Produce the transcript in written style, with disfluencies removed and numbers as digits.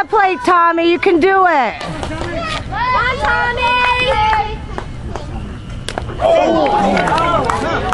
that plate, Tommy. You can do it. Come on, Tommy!